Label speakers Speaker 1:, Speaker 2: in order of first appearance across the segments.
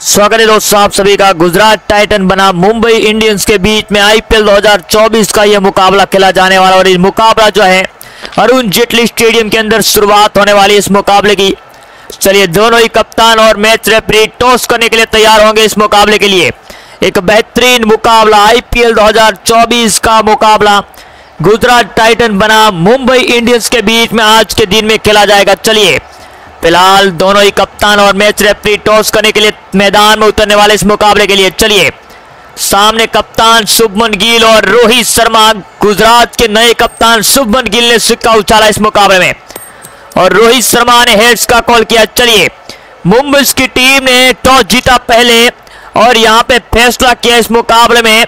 Speaker 1: स्वागत है दोस्तों आप सभी का। गुजरात टाइटन बना मुंबई इंडियंस के बीच में आईपीएल 2024 का यह मुकाबला खेला जाने वाला और इस मुकाबला जो है अरुण जेटली स्टेडियम के अंदर शुरुआत होने वाली इस मुकाबले की। चलिए दोनों ही कप्तान और मैच रेफरी टॉस करने के लिए तैयार होंगे इस मुकाबले के लिए। एक बेहतरीन मुकाबला आईपीएल 2024 का मुकाबला गुजरात टाइटन बना मुंबई इंडियंस के बीच में आज के दिन में खेला जाएगा। चलिए फिलहाल दोनों ही कप्तान और मैच रेफरी टॉस करने के लिए मैदान में उतरने वाले इस मुकाबले के लिए। चलिए सामने कप्तान शुभमन गिल और रोहित शर्मा, गुजरात के नए कप्तान शुभमन गिल ने सिक्का उछाला इस मुकाबले में और रोहित शर्मा ने हेड्स का कॉल किया। चलिए मुंबई की टीम ने टॉस जीता पहले और यहां पे फैसला किया इस मुकाबले में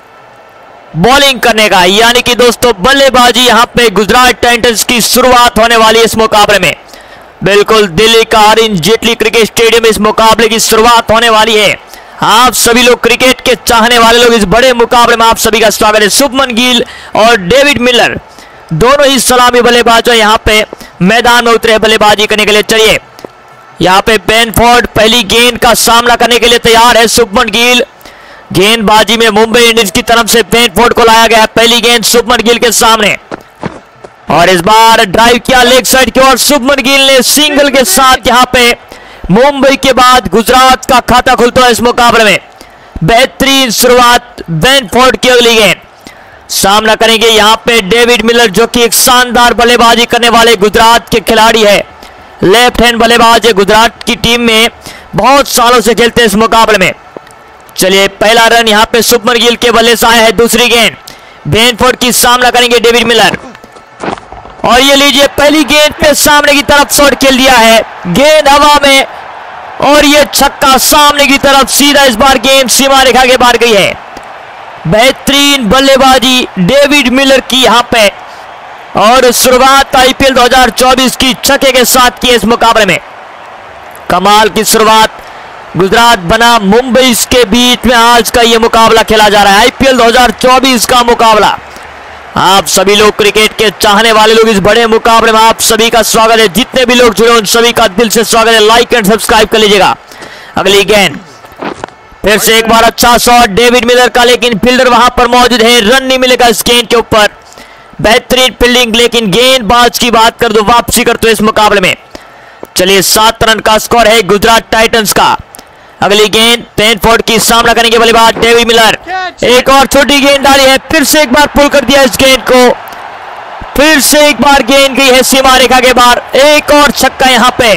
Speaker 1: बॉलिंग करने का, यानी कि दोस्तों बल्लेबाजी यहां पे गुजरात टाइटंस की शुरुआत होने वाली है इस मुकाबले में। बिल्कुल दिल्ली का अरुण जेटली क्रिकेट स्टेडियम में इस मुकाबले की शुरुआत होने वाली है। आप सभी लोग क्रिकेट के चाहने वाले लोग इस बड़े मुकाबले में आप सभी का स्वागत है। शुभमन गिल और डेविड मिलर दोनों ही सलामी बल्लेबाज यहां पे मैदान में उतरे बल्लेबाजी करने के लिए। चलिए यहां पे बेनफोर्ड पहली गेंद का सामना करने के लिए तैयार है। शुभमन गिल गेंदबाजी में मुंबई इंडियंस की तरफ से बेनफोर्ड को लाया गया। पहली गेंद शुभमन गिल के सामने और इस बार ड्राइव किया लेग साइड की ओर। शुभमन गिल ने सिंगल के साथ यहां पे मुंबई के बाद गुजरात का खाता खुलता है इस मुकाबले में। बेहतरीन शुरुआत बेनफोर्ड की। अगली गेंद सामना करेंगे यहां पे डेविड मिलर, जो कि एक शानदार बल्लेबाजी करने वाले गुजरात के खिलाड़ी है। लेफ्ट हैंड बल्लेबाज है, गुजरात की टीम में बहुत सालों से खेलते हैं इस मुकाबले में। चलिए पहला रन यहां पे शुभमन गिल के बल्ले से आया है। दूसरी गेंद बेनफोर्ड की सामना करेंगे डेविड मिलर और ये लीजिए पहली गेंद पे सामने की तरफ शॉट खेल दिया है, गेंद हवा में और ये छक्का सामने की तरफ सीधा। इस बार गेंद सीमा रेखा के बाहर गई है। बेहतरीन बल्लेबाजी डेविड मिलर की यहां पे और शुरुआत आईपीएल 2024 की छक्के के साथ की इस मुकाबले में। कमाल की शुरुआत गुजरात बना मुंबई के बीच में आज का ये मुकाबला खेला जा रहा है। आईपीएल 2024 का मुकाबला। आप सभी लोग क्रिकेट के चाहने वाले लोग इस बड़े मुकाबले में आप सभी का स्वागत है। जितने भी लोग जुड़े उन सभी का दिल से स्वागत है। लाइक एंड सब्सक्राइब कर लीजिएगा। अगली गेंद फिर से एक बार अच्छा शॉट डेविड मिलर का, लेकिन फील्डर वहां पर मौजूद है, रन नहीं मिलेगा इस गेंद के ऊपर। बेहतरीन फील्डिंग, लेकिन गेंदबाज की बात कर दो वापसी करते हुए इस मुकाबले में। चलिए 7 रन का स्कोर है गुजरात टाइटंस का। अगली गेंद बेनफोर्ड की सामना करेंगे बल्लेबाज डेविड मिलर। एक और छोटी गेंद डाली है, फिर से एक बार पुल कर दिया इस गेंद को। फिर से एक बार गेंद गई है सीमा रेखा के बाहर। एक और छक्का यहां पे।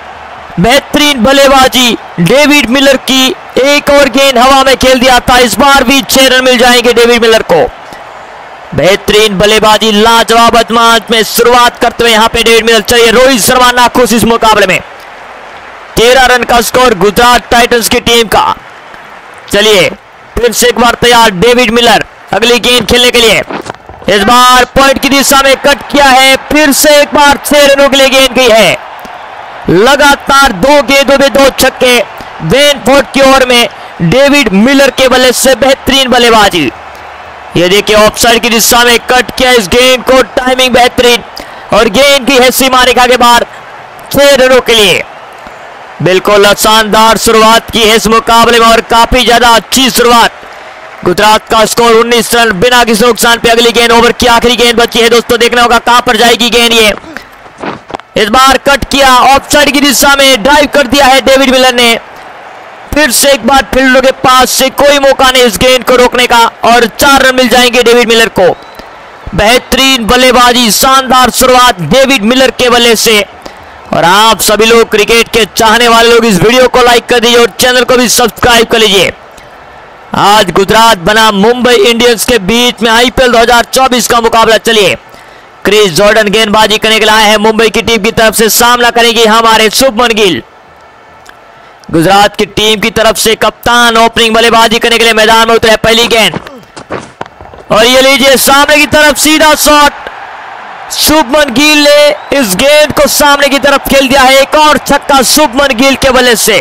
Speaker 1: बेहतरीन बल्लेबाजी डेविड मिलर की। एक और गेंद हवा में खेल दिया था, इस बार भी 6 रन मिल जाएंगे डेविड मिलर को। बेहतरीन बल्लेबाजी, लाजवाब अंदाज में शुरुआत करते हुए यहां पे डेविड मिलर। चलिए रोहित शर्मा नाखुश इस मुकाबले में। 13 रन का स्कोर गुजरात टाइटंस की टीम का। चलिए फिर से एक बार तैयार डेविड मिलर अगली गेंद खेलने के लिए। इस बार पॉइंट की दिशा में कट किया है, फिर से एक बार 6 रनों के लिए गेंद गई है। लगातार 2 गेंदों में 2 छक्के बेनफोर्ड की ओर में डेविड मिलर के बल्ले से बेहतरीन बल्लेबाजी। ये देखिए ऑफसाइड की दिशा में कट किया इस गेंद को, टाइमिंग बेहतरीन और गेंद की है सीमा रेखा के बाहर 6 रनों के लिए। बिल्कुल शानदार शुरुआत की है इस मुकाबले में और काफी ज्यादा अच्छी शुरुआत। गुजरात का स्कोर 19 रन बिना किसी नुकसान पे। अगली गेंद ओवर की आखिरी गेंद बची है दोस्तों, देखना होगा कहां पर जाएगी गेंद। ये इस बार कट किया, ऑफसाइड की दिशा में ड्राइव कर दिया है डेविड मिलर ने। फिर से एक बार फील्डर के पास से कोई मौका नहीं इस गेंद को रोकने का और 4 रन मिल जाएंगे डेविड मिलर को। बेहतरीन बल्लेबाजी, शानदार शुरुआत डेविड मिलर के बल्ले से। और आप सभी लोग क्रिकेट के चाहने वाले लोग इस वीडियो को लाइक कर दीजिए और चैनल को भी सब्सक्राइब कर लीजिए। आज गुजरात बना मुंबई इंडियंस के बीच में आईपीएल 2024 का मुकाबला। चलिए क्रिस जॉर्डन गेंदबाजी करने के लिए आए हैं मुंबई की टीम की तरफ से। सामना करेंगे हमारे शुभमन गिल। गुजरात की टीम की तरफ से कप्तान ओपनिंग बल्लेबाजी करने के लिए मैदान में उतरे। पहली गेंद और ये लीजिए सामने की तरफ सीधा शॉट। शुभमन गिल ने इस गेंद को सामने की तरफ खेल दिया है। एक और छक्का शुभमन गिल के बल्ले से।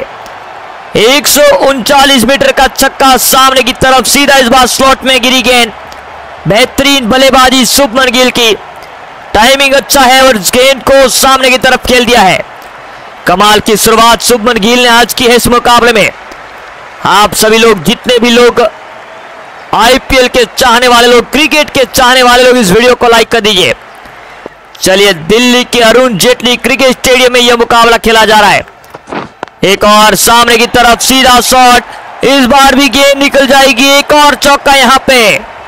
Speaker 1: 139 मीटर का छक्का सामने की तरफ सीधा, इस बार स्लॉट में गिरी गेंद। बेहतरीन बल्लेबाजी शुभमन गिल की, टाइमिंग अच्छा है और इस गेंद को सामने की तरफ खेल दिया है। कमाल की शुरुआत शुभमन गिल ने आज की है इस मुकाबले में। आप सभी लोग, जितने भी लोग आईपीएल के चाहने वाले लोग, क्रिकेट के चाहने वाले लोग, इस वीडियो को लाइक कर दीजिए। चलिए, दिल्ली के अरुण जेटली क्रिकेट स्टेडियम में यह मुकाबला खेला जा रहा है। एक और सामने की तरफ सीधा शॉट, इस बार भी गेंद निकल जाएगी। एक और चौका यहां पे।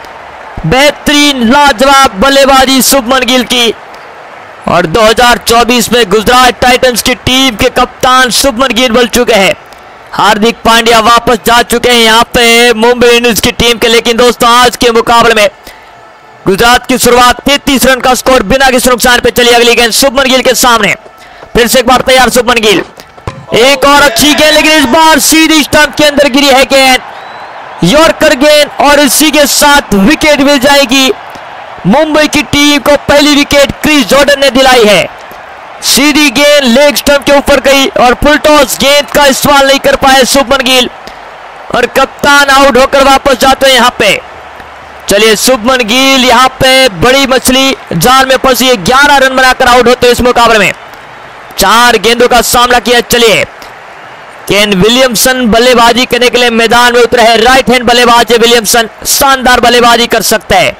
Speaker 1: बेहतरीन लाजवाब बल्लेबाजी शुभमन गिल की। और 2024 में गुजरात टाइटंस की टीम के कप्तान शुभमन गिल बन चुके हैं। हार्दिक पांड्या वापस जा चुके हैं यहां पे मुंबई इंडियंस की टीम के। लेकिन दोस्तों, आज के मुकाबले में गुजरात की शुरुआत 33 रन का स्कोर बिना किसी नुकसान पे चली। अगली गेंद शुभमन गिल के सामने, फिर से एक बार तैयार शुभमन गिल। एक और अच्छी गेंद, लेकिन इस बार सीधी स्टंप के अंदर गिरी है गेंद, यॉर्कर गेंद, और इसी के साथ विकेट मिल जाएगी। मुंबई की टीम को पहली विकेट क्रिस जॉर्डन ने दिलाई है। सीधी गेंद लेग स्टंप के ऊपर गई और फुल टॉस गेंद का इस्तेमाल नहीं कर पाए शुभमन गिल, और कप्तान आउट होकर वापस जाते हैं यहां पे। चलिए, शुभमन गिल यहां पे बड़ी मछली जाल में फंसी है। 11 रन बनाकर आउट होते हैं इस मुकाबले में। 4 गेंदों का सामना किया। चलिए, केन विलियमसन बल्लेबाजी करने के लिए मैदान में उतरे हैं। राइट हैंड बल्लेबाज है विलियमसन, शानदार बल्लेबाजी कर सकता है।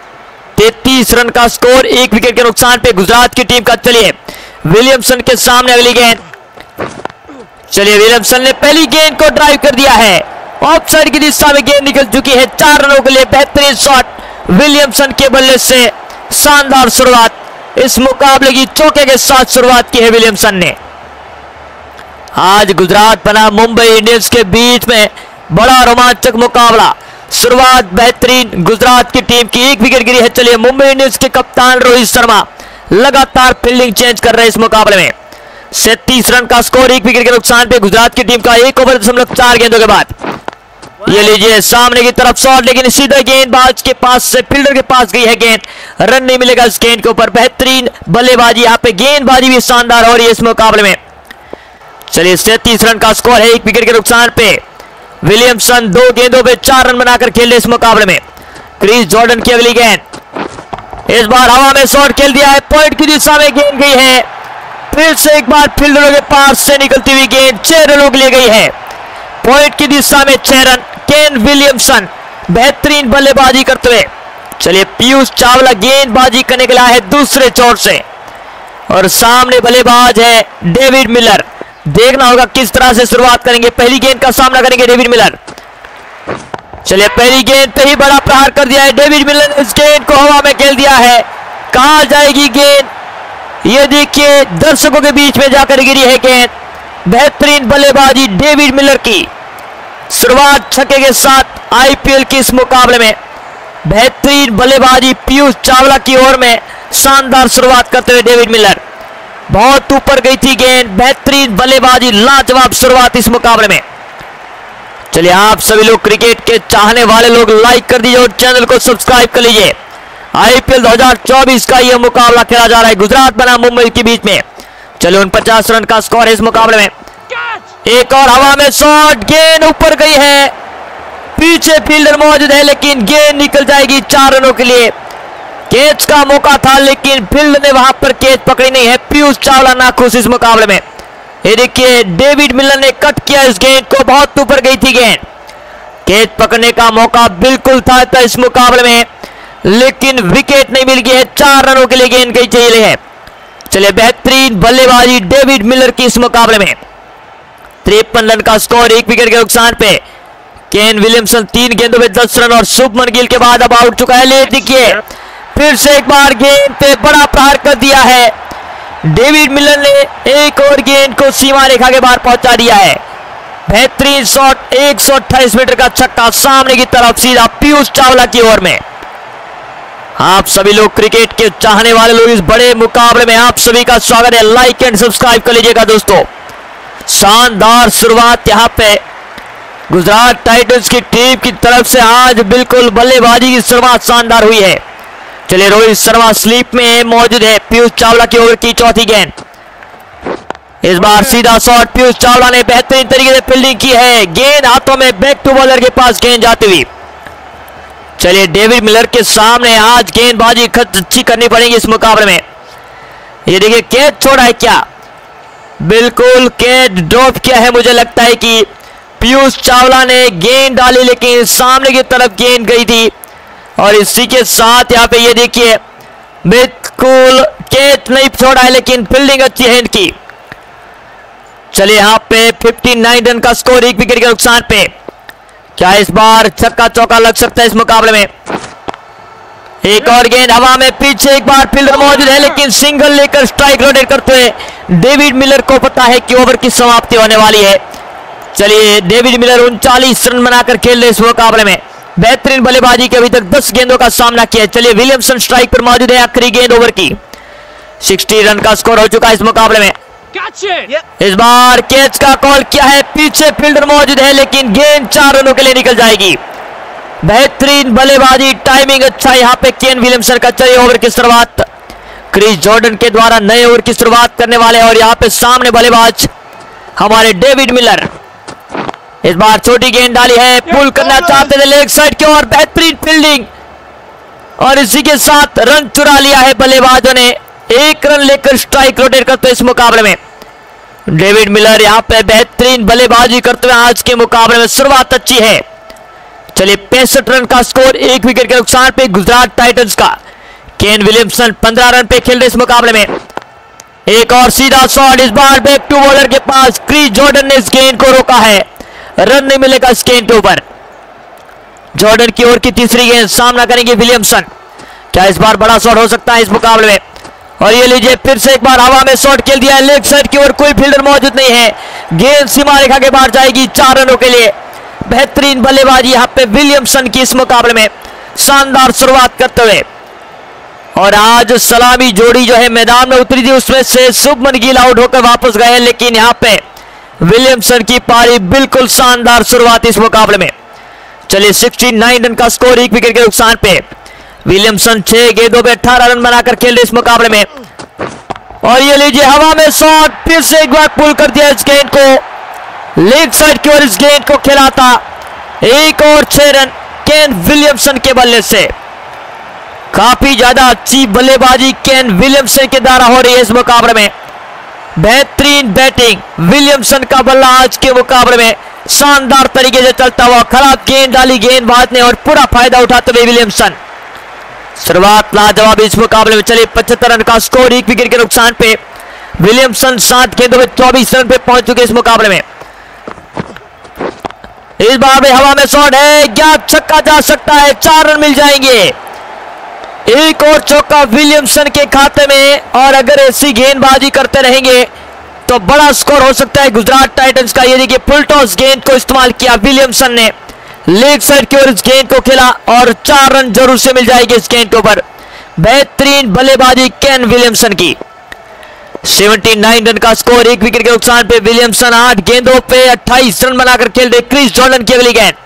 Speaker 1: 33 रन का स्कोर, 1 विकेट के नुकसान पे गुजरात की टीम का। चलिए, विलियमसन के सामने अगली गेंद। चलिए, विलियमसन ने पहली गेंद को ड्राइव कर दिया है। ऑफ साइड की दिशा में गेंद निकल चुकी है। 4 रनों के लिए बेहतरीन शॉट विलियमसन के बल्ले से। शानदार शुरुआत, इस मुकाबले की चौके के साथ शुरुआत की है विलियमसन ने। आज गुजरात बना मुंबई इंडियंस के बीच में बड़ा रोमांचक मुकाबला। शुरुआत बेहतरीन गुजरात की टीम की, 1 विकेट गिरी है। चलिए, मुंबई इंडियंस के कप्तान रोहित शर्मा लगातार फील्डिंग चेंज कर रहे हैं इस मुकाबले में। 37 रन का स्कोर, 1 विकेट के नुकसान पे गुजरात की टीम का। 1 ओवर 4 गेंदों के बाद ये लीजिए सामने की तरफ शॉट, लेकिन सीधा गेंदबाज के पास से फील्डर के पास गई है गेंद। रन नहीं मिलेगा इस गेंद के ऊपर। बेहतरीन बल्लेबाजी यहाँ पे, गेंदबाजी भी शानदार हो रही है इस मुकाबले में। चलिए, 37 रन का स्कोर है, 1 विकेट के नुकसान पे। विलियमसन 2 गेंदों पे 4 रन बनाकर खेल रहे इस मुकाबले में। क्रिस जॉर्डन की अगली गेंद, इस बार हवा में शॉट खेल दिया है। पॉइंट की दिशा में गेंद गई है। फिर से एक बार फील्डरों के पास से निकलती हुई गेंद 6 रनों के लिए गई है। पॉइंट की दिशा में 6 रन। केन विलियमसन बेहतरीन बल्लेबाजी करते हुए। चलिए, पीयूष चावला गेंदबाजी करने के लिए है दूसरे चोट से, और सामने बल्लेबाज है डेविड मिलर। देखना होगा किस तरह से शुरुआत करेंगे। पहली गेंद का सामना करेंगे डेविड मिलर। चलिए, पहली गेंद पे ही बड़ा प्रहार कर दिया है डेविड मिलर ने। इस गेंद को हवा में खेल दिया है। कहां जाएगी गेंद, ये देखिए, दर्शकों के बीच में जाकर गिरी है गेंद। बेहतरीन बल्लेबाजी डेविड मिलर की। शुरुआत छक्के के साथ आईपीएल की इस मुकाबले में। बेहतरीन बल्लेबाजी पीयूष चावला की ओर में, शानदार शुरुआत करते हुए डेविड मिलर। बहुत ऊपर गई थी गेंद। बेहतरीन बल्लेबाजी, लाजवाब शुरुआत इस मुकाबले में। चलिए, आप सभी लोग क्रिकेट के चाहने वाले लोग लाइक कर दीजिए और चैनल को सब्सक्राइब कर लीजिए। आईपीएल 2024 का यह मुकाबला खेला जा रहा है गुजरात बना मुंबई के बीच में। चलिए, 49 रन का स्कोर है इस मुकाबले में। एक और हवा में शॉट, गेंद ऊपर गई है। पीछे फील्डर मौजूद है, लेकिन गेंद निकल जाएगी 4 रनों के लिए। कैच का मौका था, लेकिन फील्ड ने वहां पर कैच पकड़ी नहीं है। पीयूष चावला नाखुश इस मुकाबले में। ये देखिए, डेविड मिलर ने कट किया इस गेंद को, बहुत ऊपर गई थी गेंद। कैच पकड़ने का मौका बिल्कुल था इस मुकाबले में, लेकिन विकेट नहीं मिल गई है। 4 रनों के लिए गेंद गई चाहिए है। चलिए, बेहतरीन बल्लेबाजी डेविड मिलर की इस मुकाबले में। 53 रन का स्कोर, 1 विकेट के नुकसान पे। केन विलियमसन 3 गेंदों में 10 रन, और शुभमन गिल के बाद अब आउट चुका है। ले देखिए, फिर से एक बार गेंद पे बड़ा प्रहार कर दिया है डेविड मिलर ने। एक और गेंद को सीमा रेखा के बाहर पहुंचा दिया है। बेहतरीन शॉट, 128 मीटर का छक्का सामने की तरफ, सीधा पीयूष चावला की ओर में। आप सभी लोग क्रिकेट के चाहने वाले लोग, इस बड़े मुकाबले में आप सभी का स्वागत है। लाइक एंड सब्सक्राइब कर लीजिएगा दोस्तों। शानदार शुरुआत यहां पे गुजरात टाइटंस की टीम की तरफ से। आज बिल्कुल बल्लेबाजी की शुरुआत शानदार हुई है। चलिए, रोहित शर्मा स्लीप में मौजूद है। पीयूष चावला की ओवर की चौथी गेंद, इस बार सीधा शॉट। पीयूष चावला ने बेहतरीन तरीके से फील्डिंग की है। गेंद हाथों में, बैक टू बॉलर के पास गेंद जाती हुई। चलिए, डेविड मिलर के सामने आज गेंदबाजी अच्छी करनी पड़ेगी इस मुकाबले में। ये देखिए, कैच छोड़ा है क्या, बिल्कुल कैच ड्रॉप किया है। मुझे लगता है कि पीयूष चावला ने गेंद डाली लेकिन सामने की तरफ गेंद गई थी। और इसी के साथ यहाँ पे ये देखिए बिल्कुल कैच नहीं छोड़ा है लेकिन फील्डिंग अच्छी है इनकी। चलिए यहाँ पे 59 रन का स्कोर, 1 विकेट के नुकसान पे। क्या इस बार छक्का चौका लग सकता है इस मुकाबले में? एक और गेंद हवा में, पीछे एक बार फील्डर मौजूद है लेकिन सिंगल लेकर स्ट्राइक रोटेट करते हुए डेविड मिलर को पता है कि ओवर की समाप्ति होने वाली है। चलिए डेविड मिलर 39 रन बनाकर खेल रहे इस मुकाबले में। बेहतरीन बल्लेबाजी के अभी तक 10 गेंदों का सामना किया। चलिए विलियमसन स्ट्राइक पर मौजूद है, आखिरी गेंद ओवर की। 60 रन का स्कोर हो चुका है इस मुकाबले में। इस बार कैच का कॉल किया है, पीछे फील्डर मौजूद है लेकिन गेंद 4 रनों के लिए निकल जाएगी। बेहतरीन बल्लेबाजी, टाइमिंग अच्छा यहाँ पे केन विलियमसन का। चलिए ओवर की शुरुआत क्रिस जॉर्डन के द्वारा नए ओवर की शुरुआत करने वाले हैं और यहाँ पे सामने बल्लेबाज हमारे डेविड मिलर। इस बार छोटी गेंद डाली है, पुल करना चाहते थे लेग साइड की ओर, बेहतरीन फील्डिंग और इसी के साथ रन चुरा लिया है बल्लेबाजों ने। 1 रन लेकर स्ट्राइक रोटेट करते इस मुकाबले में। डेविड मिलर यहाँ पे बेहतरीन बल्लेबाजी करते हुए आज के मुकाबले में शुरुआत अच्छी है। चलिए 65 रन का स्कोर, 1 विकेट के नुकसान पे गुजरात टाइटंस का। केन विलियमसन 15 रन पे खेल रहे इस मुकाबले में। एक और सीधा शॉट, इस बार बैक टू बॉलर के पास। क्रिस जॉर्डन ने इस गेंद को रोका है, रन नहीं मिलेगा इस गेंद के ऊपर। जॉर्डन की ओर की तीसरी गेंद, सामना करेंगे विलियमसन। क्या इस बार बड़ा शॉट हो सकता है इस मुकाबले में? और ये लीजिए फिर से एक बार हवा में शॉट खेल दिया है, लेग साइड की ओर, कोई फील्डर मौजूद नहीं है। गेंद सीमा रेखा के बाहर जाएगी 4 रनों के लिए। बेहतरीन बल्लेबाजी यहाँ पे विलियमसन की इस मुकाबले में, शानदार शुरुआत करते हुए। और आज सलामी जोड़ी जो है मैदान में उतरी थी, उसमें से शुभमन गिल आउट होकर वापस गए लेकिन यहाँ पे विलियमसन की पारी, बिल्कुल शानदार शुरुआत इस मुकाबले में। चलिए 69 रन का स्कोर, 1 विकेट के नुकसान पे। विलियमसन 6 गेंदों पे 18 रन बनाकर खेल रहे इस मुकाबले में। और ये लीजिए हवा में शॉट, फिर से एक बार पुल कर दिया इस गेंद को लेग साइड की ओर। इस गेंद को खिलाता 1 और 6 रन केन विलियमसन के बल्ले से। काफी ज्यादा अच्छी बल्लेबाजी केन विलियमसन के द्वारा हो रही है इस मुकाबले में। बेहतरीन बैटिंग, विलियमसन का बल्ला आज के मुकाबले में शानदार तरीके से चलता हुआ। खराब गेंद डाली गेंदबाज ने और पूरा फायदा उठाते हुए विलियमसन। शुरुआत लाजवाब इस मुकाबले में। चलिए 75 रन का स्कोर, 1 विकेट के नुकसान पे। विलियमसन 7 गेंदों में 24 रन पे पहुंच चुके इस मुकाबले में। इस बार भी हवा में शॉट है, क्या छक्का जा सकता है? 4 रन मिल जाएंगे। एक और चौका विलियमसन के खाते में और अगर ऐसी गेंदबाजी करते रहेंगे तो बड़ा स्कोर हो सकता है गुजरात टाइटंस का। ये देखिए फुल टॉस गेंद को इस्तेमाल किया विलियमसन ने, लेग साइड की ओर इस गेंद को खेला और 4 रन जरूर से मिल जाएगी इस गेंद के ऊपर। बेहतरीन बल्लेबाजी केन विलियमसन की। 79 रन का स्कोर, 1 विकेट के नुकसान पे। विलियमसन 8 गेंदों पे 28 रन बनाकर खेल रहे। क्रिस जॉर्डन की अगली गेंद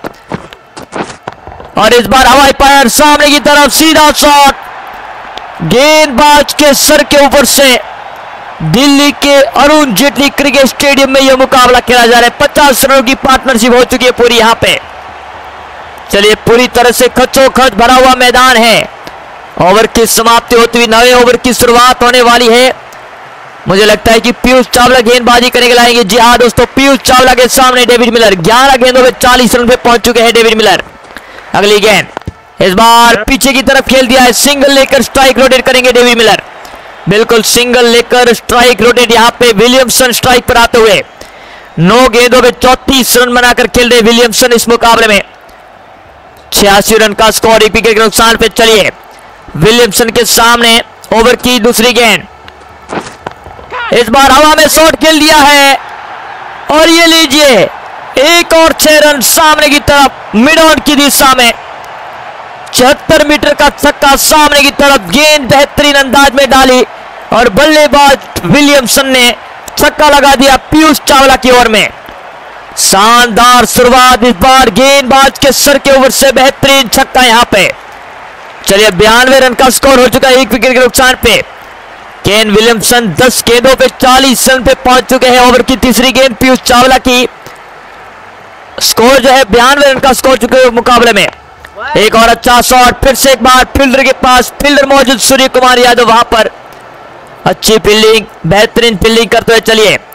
Speaker 1: और इस बार हवाई फायर, सामने की तरफ सीधा शॉट, गेंदबाज के सर के ऊपर से। दिल्ली के अरुण जेटली क्रिकेट स्टेडियम में यह मुकाबला खेला जा रहा है। 50 रनों की पार्टनरशिप हो चुकी है पूरी यहाँ पे। चलिए पूरी तरह से खचोखच भरा हुआ मैदान है। ओवर की समाप्ति होती हुई 9वें ओवर की शुरुआत होने वाली है। मुझे लगता है कि पीयूष चावला गेंदबाजी करने के लाएंगे। जी हाँ दोस्तों, पीयूष चावला के सामने डेविड मिलर 11 गेंदों में 40 रन पे पहुंच चुके हैं डेविड मिलर। अगली गेंद इस बार पीछे की तरफ खेल दिया है, सिंगल लेकर स्ट्राइक रोटेट करेंगे डेविड मिलर। बिल्कुल सिंगल लेकर स्ट्राइक रोटेट यहाँ पे विलियमसन स्ट्राइक पर आते हुए। 9 गेंदों में 34 रन बनाकर खेल रहे विलियमसन इस मुकाबले में। 86 रन का स्कोर, 1 विकेट के नुकसान पे। चलिए विलियमसन के सामने ओवर की दूसरी गेंद, इस बार हवा में शॉट खेल दिया है और ये लीजिए 1 और 6 रन सामने की तरफ मिड ऑन की दिशा में। 76 मीटर का छक्का सामने की तरफ, गेंद बेहतरीन अंदाज में डाली और बल्लेबाज विलियमसन ने छक्का लगा दिया पीयूष चावला की ओर में। शानदार शुरुआत, इस बार गेंदबाज के सर के ऊपर से बेहतरीन छक्का यहां पे। चलिए 92 रन का स्कोर हो चुका है, 1 विकेट के नुकसान पे। केन विलियमसन 10 गेंदों पे 40 रन पे पहुंच चुके हैं। ओवर की तीसरी गेंद पीयूष चावला की। स्कोर जो है 92 रन का स्कोर चुके मुकाबले में। एक और अच्छा शॉट, फिर से एक बार फील्डर के पास, फील्डर मौजूद सूर्य कुमार यादव वहां पर। अच्छी फील्डिंग, बेहतरीन फील्डिंग करते हुए। चलिए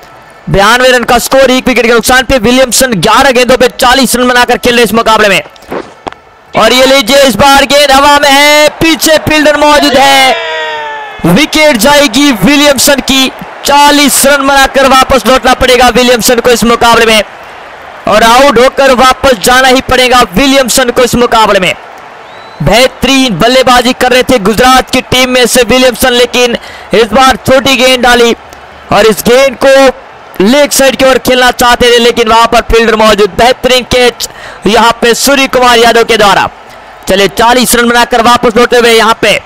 Speaker 1: 92 रन का स्कोर, 1 विकेट के नुकसान पे। विलियमसन 11 गेंदों पे 40 रन बनाकर खेल रहे इस मुकाबले में। और ये लीजिए, इस बार गेंद हवा में है, पीछे फील्डर मौजूद है, विकेट जाएगी विलियमसन की। 40 रन बनाकर वापस लौटना पड़ेगा विलियमसन को इस मुकाबले में, और आउट होकर वापस जाना ही पड़ेगा विलियमसन को इस मुकाबले में। बेहतरीन बल्लेबाजी कर रहे थे गुजरात की टीम में से विलियमसन, लेकिन इस बार छोटी गेंद डाली और इस गेंद को लेग साइड की ओर खेलना चाहते थे, लेकिन वहां पर फील्डर मौजूद। बेहतरीन कैच यहां पे सूर्य कुमार यादव के द्वारा। चले 40 रन बनाकर वापस लौटे हुए यहां पे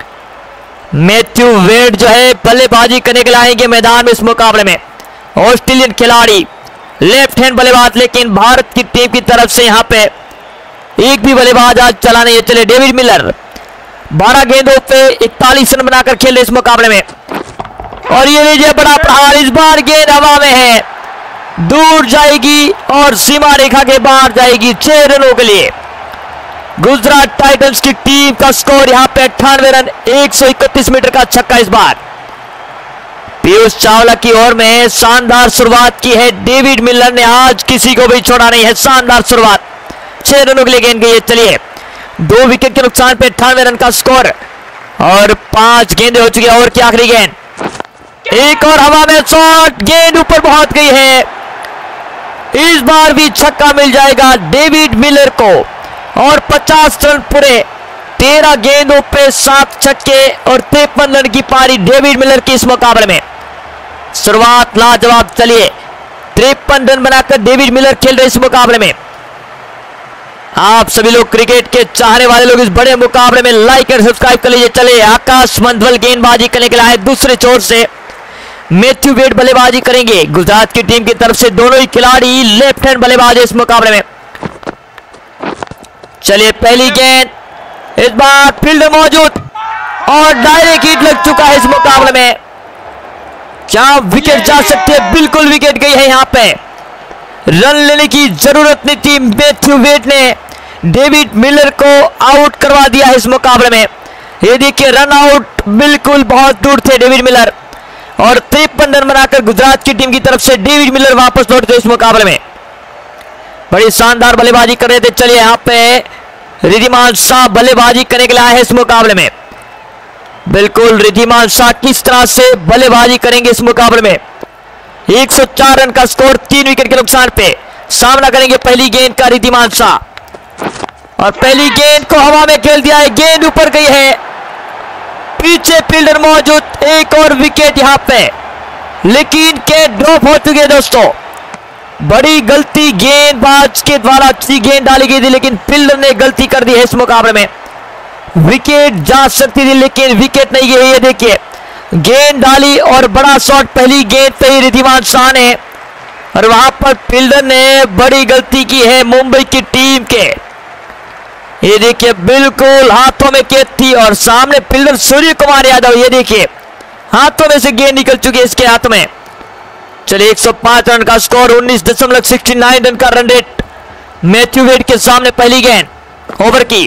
Speaker 1: मैथ्यू वेड जो है बल्लेबाजी करने के लिए आएंगे मैदान में इस मुकाबले में। ऑस्ट्रेलियन खिलाड़ी, लेफ्ट हैंड बल्लेबाज, लेकिन भारत की टीम की तरफ से यहां पे एक भी बल्लेबाज आज चला नहीं है। चले डेविड मिलर 12 गेंदों पे 41 रन बनाकर खेल रहे इस मुकाबले में। और ये लीजिए बड़ा प्रहार, इस बार गेंद हवा में है, दूर जाएगी और सीमा रेखा के बाहर जाएगी 6 रनों के लिए। गुजरात टाइटंस की टीम का स्कोर यहां पे 98 रन, 131 मीटर का छक्का इस बार। पीयूष चावला की ओर में शानदार शुरुआत की है डेविड मिलर ने, आज किसी को भी छोड़ा नहीं है, शानदार शुरुआत। 6 रनों के लिए गेंद गई है। चलिए 2 विकेट के नुकसान पे 98 रन का स्कोर और 5 गेंदें हो चुकी है। और क्या आखिरी गेंद, एक और हवा में शॉट, गेंद ऊपर पहुंच गई है। इस बार भी छक्का मिल जाएगा डेविड मिलर को और 50 रन पूरे। 13 गेंदों पे 7 छक्के और 53 रन की पारी डेविड मिलर की इस मुकाबले में। शुरुआत लाजवाब। चलिए 53 रन बनाकर डेविड मिलर खेल रहे इस मुकाबले में। आप सभी लोग क्रिकेट के चाहने वाले लोग इस बड़े मुकाबले में लाइक और सब्सक्राइब कर लीजिए। चले आकाश मंडल गेंदबाजी करने के लिए आए, दूसरे छोर से मैथ्यू वेड बल्लेबाजी करेंगे गुजरात की टीम की तरफ से। दोनों ही खिलाड़ी लेफ्ट हैंड बल्लेबाज है इस मुकाबले में। चलिए पहली गेंद, इस बार फील्डर मौजूद और डायरेक्ट हिट लग चुका है इस मुकाबले में। क्या विकेट जा सकती है, बिल्कुल विकेट गई है। यहां पे रन लेने की जरूरत नहीं थी, मैथ्यू वेड ने डेविड मिलर को आउट करवा दिया है इस मुकाबले में। ये देखिए रन आउट बिल्कुल बहुत दूर थे डेविड मिलर, और 53 रन बनाकर गुजरात की टीम की तरफ से डेविड मिलर वापस लौटते इस मुकाबले में। बड़ी शानदार बल्लेबाजी कर रहे थे। चलिए यहाँ पे रिद्धिमान शाह बल्लेबाजी करने के लिए आए हैं इस मुकाबले में। बिल्कुल रिद्धिमान शाह किस तरह से बल्लेबाजी करेंगे इस मुकाबले में। 104 रन का स्कोर, 3 विकेट के नुकसान पे सामना करेंगे पहली गेंद का रिद्धिमान शाह, और पहली गेंद को हवा में खेल दिया है, गेंद ऊपर गई है, पीछे फील्डर मौजूद। एक और विकेट यहां पे, लेकिन कैच ड्रॉप हो चुकी है दोस्तों। बड़ी गलती गेंदबाज के द्वारा अच्छी गेंद डाली गई थी, लेकिन फील्डर ने गलती कर दी है इस मुकाबले में। विकेट जा सकती थी लेकिन विकेट नहीं गई। ये देखिए गेंद डाली और बड़ा शॉट पहली गेंद पे ही रिद्धिमान शाह ने, और वहां पर फील्डर ने बड़ी गलती की है मुंबई की टीम के। ये देखिए बिल्कुल हाथों में कैच थी और सामने फील्डर सूर्य कुमार यादव, ये देखिए हाथों में से गेंद निकल चुकी है इसके हाथ में। चलिए 105 रन का स्कोर, 19.69 रन का रन रेट मैथ्यू वेड के सामने। पहली गेंद ओवर की,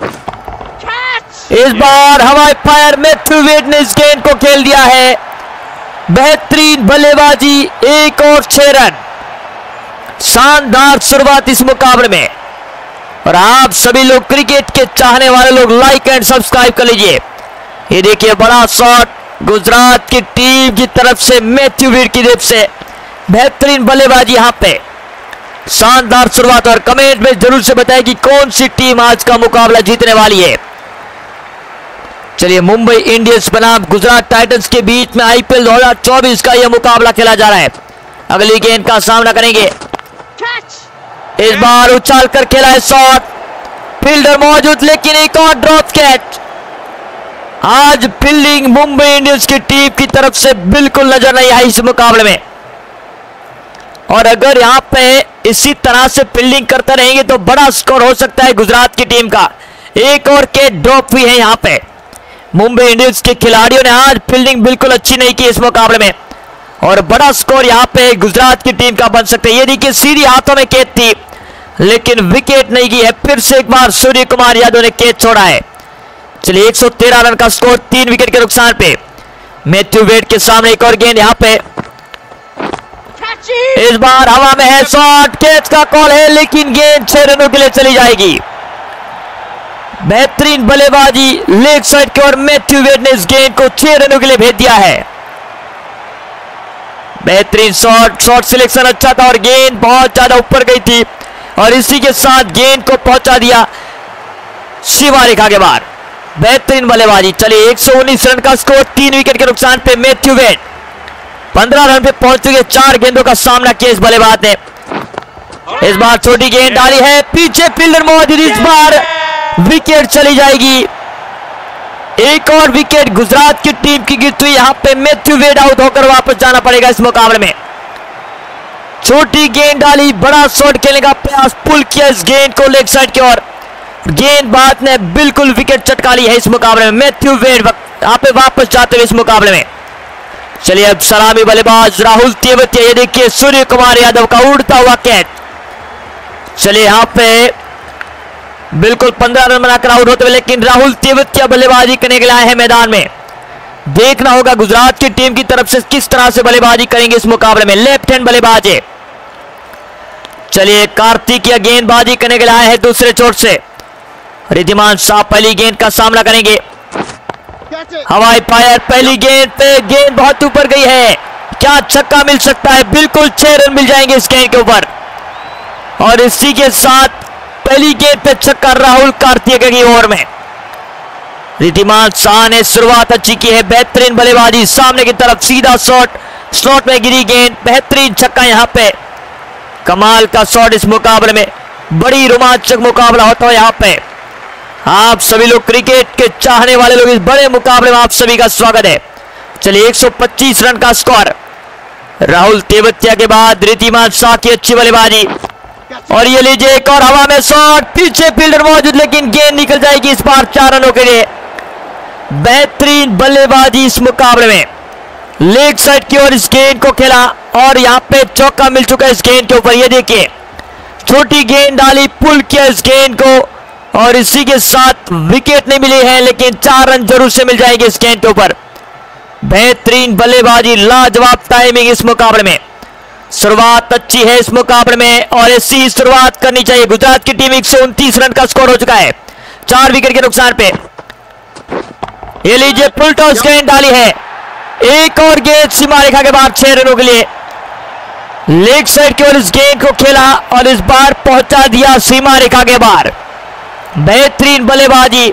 Speaker 1: इस बार हवाई फायर, मैथ्यू वेड ने इस गेंद को खेल दिया है। बेहतरीन बल्लेबाजी, एक और 6 रन। शानदार शुरुआत इस मुकाबले में, और आप सभी लोग क्रिकेट के चाहने वाले लोग लाइक एंड सब्सक्राइब कर लीजिए। ये देखिए बड़ा शॉट गुजरात की टीम की तरफ से मैथ्यू वेड की तरफ से। बेहतरीन बल्लेबाजी यहां पे, शानदार शुरुआत। और कमेंट में जरूर से बताएं कि कौन सी टीम आज का मुकाबला जीतने वाली है। चलिए मुंबई इंडियंस बनाम गुजरात टाइटंस के बीच में आईपीएल 2024 का यह मुकाबला खेला जा रहा है। अगली गेंद का सामना करेंगे, इस बार उछाल कर खेला है शॉट, फील्डर मौजूद लेकिन एक और ड्रॉप कैच। आज फील्डिंग मुंबई इंडियंस की टीम की तरफ से बिल्कुल नजर नहीं आई इस मुकाबले में, और अगर यहां पे इसी तरह से फील्डिंग करते रहेंगे तो बड़ा स्कोर हो सकता है गुजरात की टीम का। एक और कैच ड्रॉप हुई है यहां पे। मुंबई इंडियंस के खिलाड़ियों ने आज फील्डिंग बिल्कुल अच्छी नहीं की इस मुकाबले में, और बड़ा स्कोर यहां पे गुजरात की टीम का बन सकता है। ये देखिए सीधी हाथों में कैच थी लेकिन विकेट नहीं की है। फिर से एक बार सूर्य कुमार यादव ने कैच छोड़ा है। चलिए 113 रन का स्कोर, 3 विकेट के नुकसान पे मैथ्यू वेड के सामने। एक और गेंद यहां पे, इस बार हवा में है, शॉट, कैच का कॉल है, लेकिन गेंद 6 रनों के लिए चली जाएगी। बेहतरीन बल्लेबाजी लेग साइड की ओर, मैथ्यू वेड ने इस गेंद को 6 रनों के लिए भेज दिया है। बेहतरीन शॉट सिलेक्शन अच्छा था और गेंद बहुत ज्यादा ऊपर गई थी और इसी के साथ गेंद को पहुंचा दिया सीमा रेखा के बाहर। बेहतरीन बल्लेबाजी। चलिए 119 रन का स्कोर, 3 विकेट के नुकसान पे मैथ्यू वेड 15 रन पे पहुंच चुके। 4 गेंदों का सामना किया इस बल्लेबाज ने। इस बार छोटी गेंद डाली है, पीछे फील्डर मौजूद, इस बार विकेट चली जाएगी। एक और विकेट गुजरात की टीम की गिरती हुई। यहां पे मैथ्यू वेड आउट होकर वापस जाना पड़ेगा इस मुकाबले में। छोटी गेंद डाली, बड़ा शॉट खेलने का प्रयास, पुल किया इस गेंद को लेग साइड की ओर, गेंदबाज ने बिल्कुल विकेट चटका ली है इस मुकाबले में। मैथ्यू वेड यहां पे वापस जाते हुए इस मुकाबले में। चलिए अब सलामी बल्लेबाज राहुल तेवतिया, ये देखिए सूर्य कुमार यादव का उड़ता हुआ कैच। चलिए यहां पे बिल्कुल 15 रन बनाकर आउट होते हुए, लेकिन राहुल तेवतिया बल्लेबाजी करने के लिए आए हैं मैदान में। देखना होगा गुजरात की टीम की तरफ से किस तरह से बल्लेबाजी करेंगे इस मुकाबले में। लेफ्ट हैंड बल्लेबाज है। चलिए कार्तिकिया गेंदबाजी करने के लिए आए हैं दूसरे चोट से। रिद्धिमान शाह पहली गेंद का सामना करेंगे। हवाई फायर, पहली गेंद पे गेंद बहुत ऊपर गई है, क्या छक्का मिल सकता है? बिल्कुल 6 रन मिल जाएंगे इस गेंद के ऊपर और इसी के साथ पहली गेंद पे छक्का राहुल कार्तिकेय की ओर में। रिद्धिमान शाह ने शुरुआत अच्छी की है, बेहतरीन बल्लेबाजी, सामने की तरफ सीधा शॉट, स्लॉट में गिरी गेंद, बेहतरीन छक्का। यहां पे कमाल का शॉट इस मुकाबले में, बड़ी रोमांचक मुकाबला होता है यहां पे। आप सभी लोग क्रिकेट के चाहने वाले लोग, इस बड़े मुकाबले में आप सभी का स्वागत है। चलिए 125 रन का स्कोर। राहुल तेवतिया के बाद रिद्धिमान शाह की अच्छी बल्लेबाजी और ये लीजिए एक और हवा में शॉट, पीछे फील्डर मौजूद, लेकिन गेंद निकल जाएगी इस बार 4 रनों के लिए। बेहतरीन बल्लेबाजी इस मुकाबले में, लेग साइड की ओर इस गेंद को खेला और यहां पे चौका मिल चुका है इस गेंद के ऊपर। ये देखिए छोटी गेंद डाली, पुल किया इस गेंद को और इसी के साथ विकेट नहीं मिली है, लेकिन 4 रन जरूर से मिल जाएंगे इस गेंद के ऊपर। बेहतरीन बल्लेबाजी, लाजवाब टाइमिंग इस मुकाबले में। शुरुआत अच्छी है इस मुकाबले में और ऐसी ही शुरुआत करनी चाहिए। गुजरात की टीम 129 रन का स्कोर हो चुका है, 4 विकेट के नुकसान पे। ये लीजिए फुल टॉस गेंद डाली है, एक और गेंद सीमा रेखा के बाद 6 रनों के लिए। लेग साइड की ओर इस गेंद को खेला और इस बार पहुंचा दिया सीमा रेखा के बाहर। बेहतरीन बल्लेबाजी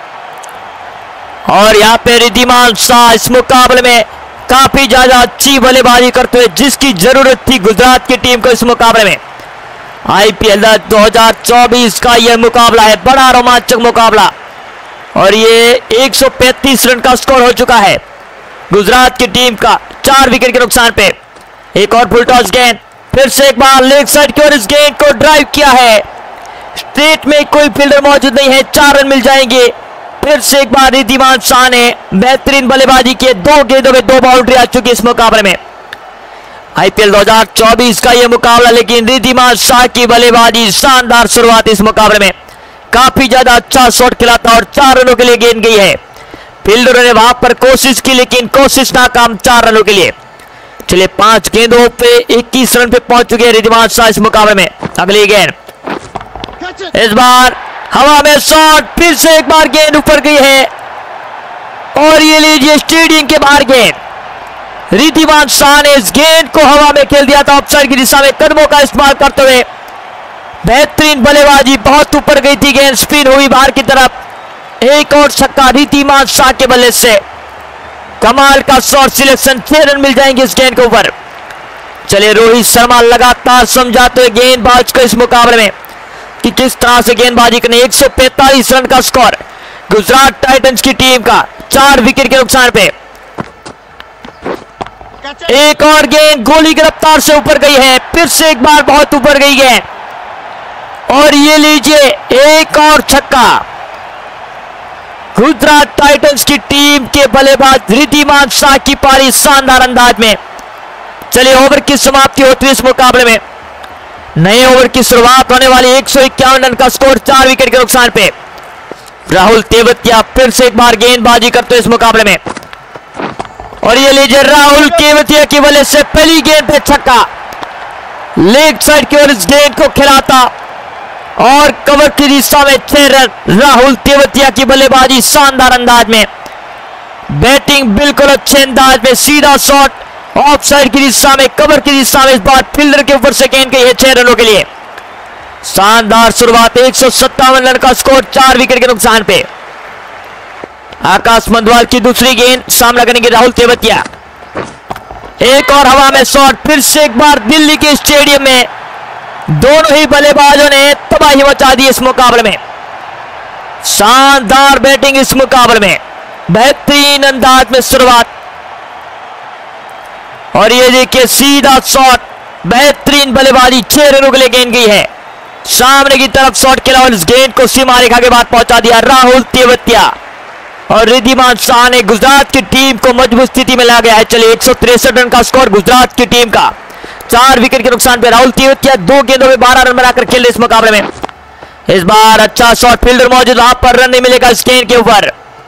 Speaker 1: और यहां पे रिद्धिमान शाह इस मुकाबले में काफी ज्यादा अच्छी बल्लेबाजी करते हुए, जिसकी जरूरत थी गुजरात की टीम को इस मुकाबले में। आईपीएल 2024 का यह मुकाबला है, बड़ा रोमांचक मुकाबला और ये 135 रन का स्कोर हो चुका है गुजरात की टीम का, 4 विकेट के नुकसान पे। एक और फुल टॉस गेंद, फिर से एक बार लेग साइड की ओर इस गेंद को ड्राइव किया है, स्ट्रेट में कोई फील्डर मौजूद नहीं है, 4 रन मिल जाएंगे। फिर से एक बार रिद्धिमान शाह ने बेहतरीन बल्लेबाजी की, 2 गेंदों में 2 बाउंड्री आ चुकी इस मुकाबले में। आईपीएल 2024 का यह मुकाबला, लेकिन रिद्धिमान शाह की बल्लेबाजी, शानदार शुरुआत इस मुकाबले में, काफी ज्यादा अच्छा शॉट खेला था और 4 रनों के लिए गेंद गई है। फील्डरों ने वहां पर कोशिश की, लेकिन कोशिश नाकाम, 4 रनों के लिए। चलिए 5 गेंदों पे 21 रन पे पहुंच चुके हैं रिद्धिमान शाह इस मुकाबले में। अगली गेंद, इस बार हवा में शॉट, फिर से एक बार गेंद ऊपर गई है और ये लीजिए स्टेडियम के बाहर गेंद। रिद्धिमान शाह ने इस गेंद को हवा में खेल दिया था ऑफसाइड की दिशा में, कदमों का इस्तेमाल करते हुए। बेहतरीन बल्लेबाजी, बहुत ऊपर गई थी गेंद, स्पिन हुई बाहर की तरफ। एक और छक्का रिद्धिमान शाह के बल्ले से, कमाल का शॉट सिलेक्शन, 6 रन मिल जाएंगे इस गेंद के ऊपर। चलिए रोहित शर्मा लगातार समझाते हुए गेंदबाज को इस मुकाबले में कि किस तरह से गेंदबाजी करनी। 145 रन का स्कोर गुजरात टाइटंस की टीम का, 4 विकेट के नुकसान पे। एक और गेंद गोली की रफ्तार से ऊपर गई है, फिर से एक बार बहुत ऊपर गई है और ये लीजिए एक और छक्का। गुजरात टाइटंस की टीम के बल्लेबाज रिद्धिमान शाह की पारी, शानदार अंदाज में। चलिए ओवर की समाप्ति होती है इस मुकाबले में, नए ओवर की शुरुआत होने वाली। 151 रन का स्कोर, 4 विकेट के नुकसान पे। राहुल तेवतिया फिर से एक बार गेंदबाजी करते इस मुकाबले में और ये लीजिए राहुल तेवतिया की वजह से पहली गेंद पे छक्का, लेग साइड की ओर इस गेंद को खिलाता और कवर की दिशा में 6 रन। राहुल तेवतिया की बल्लेबाजी शानदार अंदाज में, बैटिंग बिल्कुल अच्छे अंदाज में, सीधा शॉट ऑफ साइड की दिशा में, कवर की दिशा में, इस बार फील्डर के ऊपर से गेंद गई है 6 रनों के लिए। शानदार शुरुआत, 157 रन का स्कोर 4 विकेट के नुकसान पे। आकाश मंदवाल की दूसरी गेंद, सामना करेंगे राहुल तेवतिया। एक और हवा में शॉट, फिर से एक बार दिल्ली के स्टेडियम में दोनों ही बल्लेबाजों ने तबाही मचा दी इस मुकाबले में। शानदार बैटिंग इस मुकाबले में, बेहतरीन अंदाज में शुरुआत, और ये देखिए सीधा शॉट, बेहतरीन बल्लेबाजी, 6 रनों के लिए गेंद गई है सामने की तरफ। शॉट खेला और इस गेंद को सीमा रेखा के बाद पहुंचा दिया राहुल तेवतिया, और रिद्धिमान शाह ने गुजरात की टीम को मजबूत स्थिति में ला गया है। चलिए 163 रन का स्कोर गुजरात की टीम का, 4 विकेट के नुकसान पे। राहुल तेवतिया 2 गेंदों में 12 रन बनाकर खेल रहे इस मुकाबले में। इस बार अच्छा शॉट, फील्डर मौजूद, वहां पर रन नहीं मिलेगा इस गेंद के ऊपर।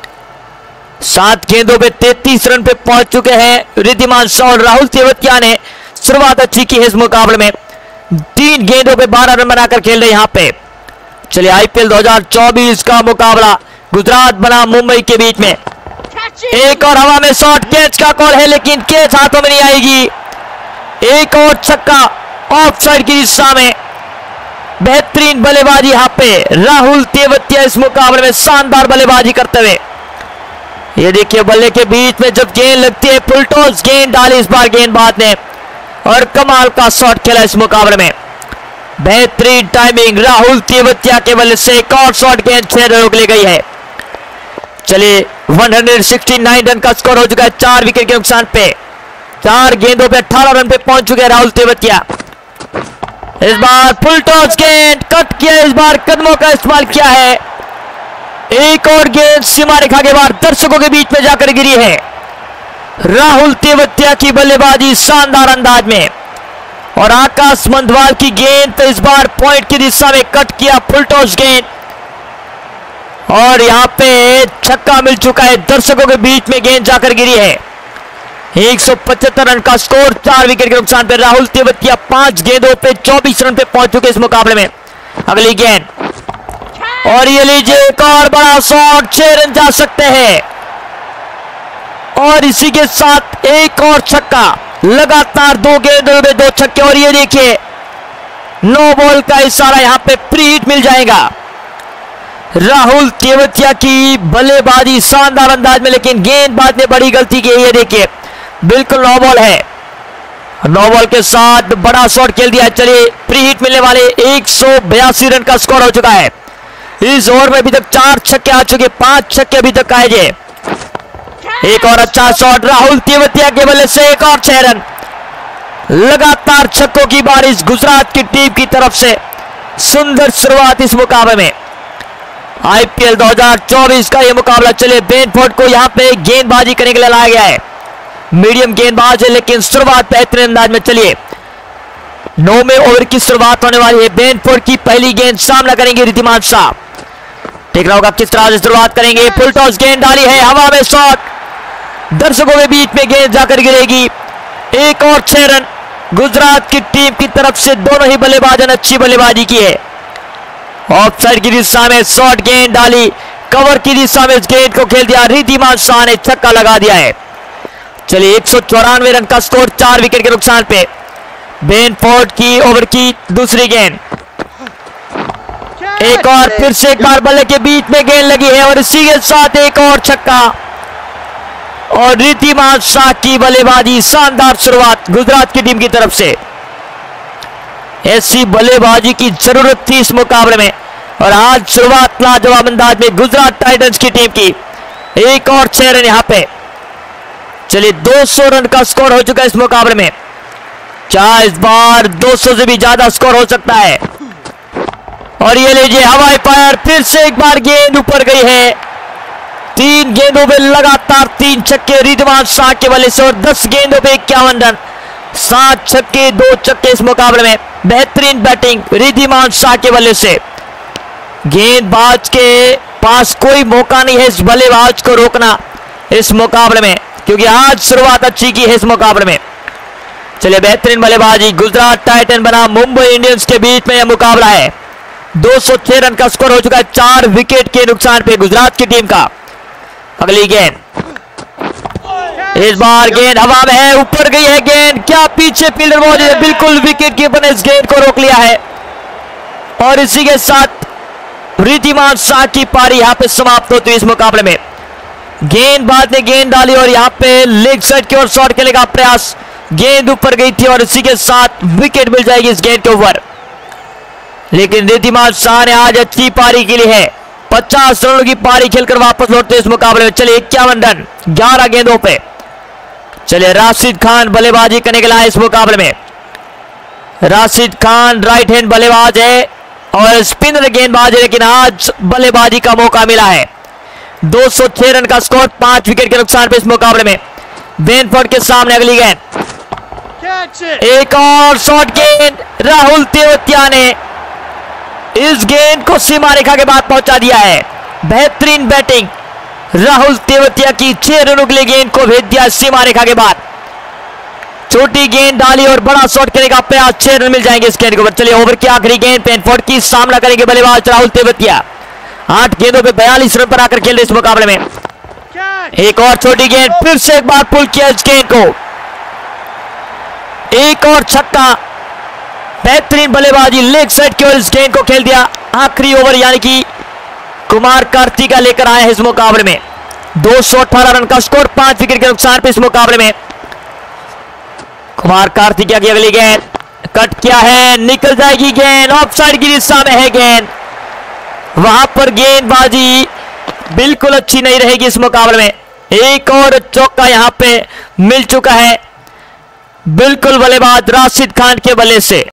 Speaker 1: 7 गेंदों पे 33 रन पे पहुंच चुके हैं रिद्धिमान शाह, और राहुल तेवतिया ने शुरुआत अच्छी की है इस मुकाबले में। 3 गेंदों पे 12 रन बनाकर खेल रहे यहां पे। चलिए आईपीएल 2024 का मुकाबला गुजरात बनाम मुंबई के बीच में। एक और हवा में शॉट, कैच का कॉल है लेकिन कैच हाथों में नहीं आएगी। एक और छक्का ऑफ साइड की दिशा में, बेहतरीन बल्लेबाजी यहां पे राहुल तेवतिया इस मुकाबले में शानदार बल्लेबाजी करते हुए। ये देखिए बल्ले के बीच में जब गेंद लगती है, फुलटॉस गेंद डाली इस बार गेंदबाज ने, और कमाल का शॉट खेला इस मुकाबले में। बेहतरीन टाइमिंग राहुल तेवतिया के बल्ले से, एक और शॉट, गेंद 6 रनों के लिए गई है। चलिए 169 रन का स्कोर हो चुका है 4 विकेट के नुकसान पे। 4 गेंदों पे 18 रन पे पहुंच चुके हैं राहुल तेवतिया। इस बार फुल टॉस गेंद कट किया, इस बार कदमों का इस्तेमाल किया है। एक और गेंद सीमा रेखा के बाद दर्शकों के बीच में जाकर गिरी है। राहुल तेवतिया की बल्लेबाजी शानदार अंदाज में, और आकाश मंदवाल की गेंद तो इस बार पॉइंट की दिशा में कट किया, फुल टॉस गेंद, और यहां पे छक्का मिल चुका है। दर्शकों के बीच में गेंद जाकर गिरी है। 175 रन का स्कोर, 4 विकेट के नुकसान पे। राहुल तेवतिया 5 गेंदों पे 24 रन पे पहुंच चुके इस मुकाबले में। अगली गेंद, और ये लीजिए एक और बड़ा शॉट, 6 रन जा सकते हैं, और इसी के साथ एक और छक्का। लगातार 2 गेंदों में 2 छक्के, और ये देखिए नो बॉल का इशारा, यहां पे प्री हिट मिल जाएगा। राहुल तेवतिया की बल्लेबाजी शानदार अंदाज में, लेकिन गेंदबाज ने बड़ी गलती की है। ये देखिए बिल्कुल नो बॉल है, नो बॉल के साथ बड़ा शॉट खेल दिया। चलिए प्री हिट मिलने वाले 182 रन का स्कोर हो चुका है। इस ओवर में अभी तक 4 छक्के आ चुके, 5 छक्के अभी तक आए जे। एक और अच्छा शॉट राहुल तेवतिया के बल्ले से, एक और 6 रन। लगातार छक्कों की बारिश गुजरात की टीम की तरफ से। सुंदर शुरुआत इस मुकाबले में, आईपीएल 2024 का यह मुकाबला। चलिए बेनफोर्ड को यहां पे गेंदबाजी करने के लिए लाया गया है। मीडियम गेंदबाज है लेकिन शुरुआत बेहतरीन अंदाज में। चलिए 9वें ओवर की शुरुआत होने वाली है। बेनफोर्ड की पहली गेंद, सामना करेंगे रिद्धिमान शाह। देख रहा होगा किस तरह से शुरुआत करेंगे। फुल टॉस गेंद डाली है, हवा में शॉट, दर्शकों के बीच में गेंद जाकर गिरेगी। एक और 6 रन गुजरात की टीम की तरफ से। दोनों ही बल्लेबाजों ने अच्छी बल्लेबाजी की है। ऑफ साइड की दिशा में शॉर्ट गेंद डाली, कवर की दिशा में इस गेंद को खेल दिया। रिद्धिमान शाह ने छक्का लगा दिया है। चलिए 194 रन का स्कोर, 4 विकेट के नुकसान पे। बेनफोर्ड की ओवर की दूसरी गेंद, एक और फिर से एक बार बल्ले के बीच में गेंद लगी है, और इसी के साथ एक और छक्का, और रिद्धिमान शाह की बल्लेबाजी। शानदार शुरुआत गुजरात की टीम की तरफ से। ऐसी बल्लेबाजी की जरूरत थी इस मुकाबले में, और आज शुरुआत लाजवाब अंदाज में गुजरात टाइटंस की टीम की। एक और 6 रन यहां पे। चलिए 200 रन का स्कोर हो चुका है इस मुकाबले में। क्या इस बार 200 से भी ज्यादा स्कोर हो सकता है? और ये लीजिए हवाई फायर, फिर से एक बार गेंद ऊपर गई है। 3 गेंदों में लगातार 3 छक्के रिद्धिमान शाह के बल्ले से, और 10 गेंदों पे 51 रन, 7 छक्के 2 चक्के इस मुकाबले में। बेहतरीन बैटिंग रिद्धिमान शाह के बल्ले से। गेंदबाज के पास कोई मौका नहीं है इस बल्लेबाज को रोकना इस मुकाबले में, क्योंकि आज शुरुआत अच्छी की है इस मुकाबले में। चलिए बेहतरीन बल्लेबाजी, गुजरात टाइटन बना मुंबई इंडियंस के बीच में यह मुकाबला है। 206 रन का स्कोर हो चुका है 4 विकेट के नुकसान पे गुजरात की टीम का। अगली गेंद, इस बार गेंद हवा में है, ऊपर गई है गेंद, क्या पीछे फील्डर मौजूद है, बिल्कुल विकेट कीपर ने इस गेंद को रोक लिया है और इसी के साथ ऋद्धिमान शाह की पारी यहां पे समाप्त होती है इस मुकाबले में। गेंदबाज ने गेंद डाली और यहां पे लेग साइड की ओर शॉट खेलने का प्रयास, गेंद ऊपर गई थी और इसी के साथ विकेट मिल जाएगी इस गेंद के ऊपर। लेकिन ऋद्धिमान शाह ने आज अच्छी पारी के लिए है, 50 रनों की पारी खेलकर वापस लौटते इस मुकाबले में। चलिए 51 रन 11 गेंदों पे। चलिए राशिद खान बल्लेबाजी करने के लिए इस मुकाबले में। राशिद खान राइट हैंड बल्लेबाज है और स्पिनर गेंदबाज है, लेकिन आज बल्लेबाजी का मौका मिला है। 206 रन का स्कोर, 5 विकेट के नुकसान पे इस मुकाबले में। बेनफोर्ड के सामने अगली गेंद, एक और शॉट गेंद, राहुल तेवतिया ने इस गेंद को सीमा रेखा के बाद पहुंचा दिया है। बेहतरीन बैटिंग, राहुल तेवतिया की 6 रनों के लिए गेंद को भेज दिया सीमा रेखा के बाद। छोटी गेंद डाली और बड़ा शॉट करने का प्रयास, 6 रन मिल जाएंगे इस गेंद के ऊपर। चलिए ओवर की आखिरी गेंद, बेनफोर्ड की सामना करेंगे बल्लेबाज राहुल तेवतिया। 8 गेंदों पे 42 रन पर आकर खेल रहे इस मुकाबले में। एक और छोटी गेंद, फिर से एक बार पुल किया इस गेंद को, एक और छक्का। बेहतरीन बल्लेबाजी, लेग साइड की ओर इस गेंद को खेल दिया। आखिरी ओवर यानी कि कुमार कार्तिका लेकर आए हैं इस मुकाबले में। 218 रन का स्कोर, 5 विकेट के नुकसान पे इस मुकाबले में। कुमार कार्तिका की अगली गेंद, कट किया है, निकल जाएगी गेंद, ऑफसाइड की दिशा में है गेंद। वहां पर गेंदबाजी बिल्कुल अच्छी नहीं रहेगी इस मुकाबले में। एक और चौका यहां पे मिल चुका है, बिल्कुल बल्लेबाज राशिद खान के बल्ले से।